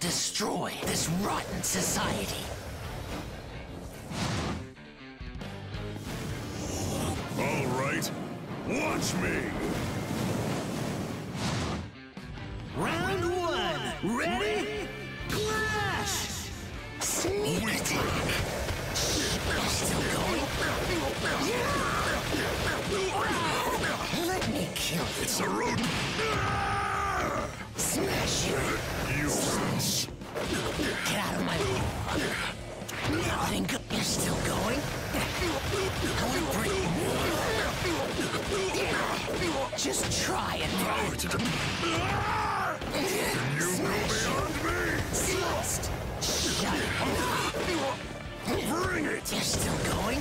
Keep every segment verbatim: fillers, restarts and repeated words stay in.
destroy this rotten society. All right, watch me! Round one! Ready? Clash! Sneak attack! You're still going? Let me kill you. It's a rodent! Smash you! Useless! Get out of my way! Nothing good. You're still going? I want to break. Just try and Power to the... Can you go beyond me? Just shut up. Bring it! You're still going?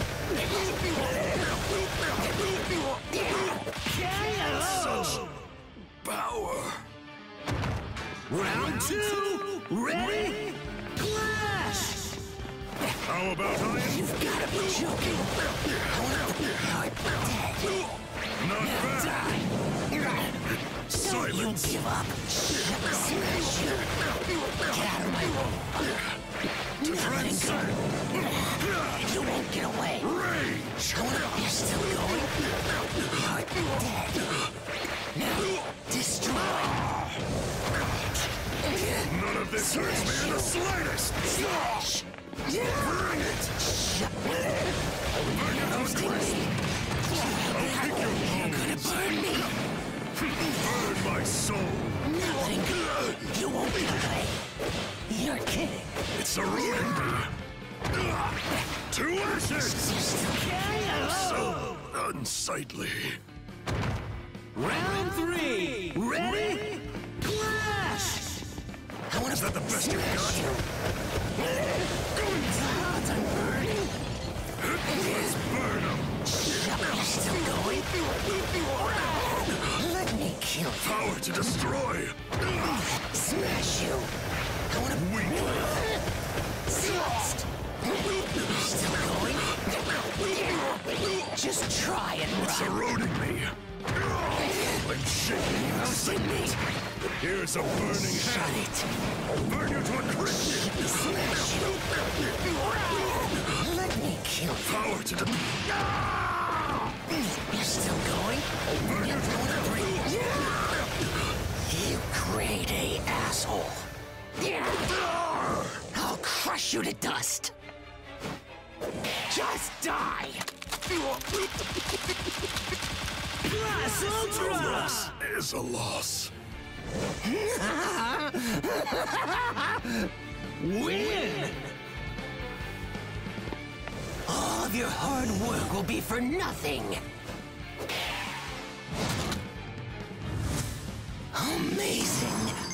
Such power! Round two! Ready? Clash! How about I... You've gotta be joking! I wanna be dead! Not bad! Die! Silence! Don't you give up! Smash you! Get out of my way! To transcend! You won't get away! Rage! I wanna... You're still going? You're dead! Now, destroy! None of this hurts me in the slightest! Slash! Bring it! Burn your Roasting me! I'll kick your You're gonna bones! burn me! Burn my soul! Nothing good! You won't get away! You're kidding! It's eroding me! To ashes! You're still So unsightly. Round three! Ready? Clash! I wanna... Is that the best you've got? Clouds are burning! Let's burn them! You're still going? Let me kill you! Power to destroy! Smash you! I wanna... Weak! Thrust! You're still going? Just try and It's run! eroding me! I'm shaking in excitement! Here's a burning Shut hand! it! Burn you to a crisp! Smash you! Let me kill you! Power to the... You're still going? Burn you to a Breathe. You grade A asshole! I'll crush you to dust! Just die! Plus Ultra! is a loss. Win! All of your hard work will be for nothing! Amazing!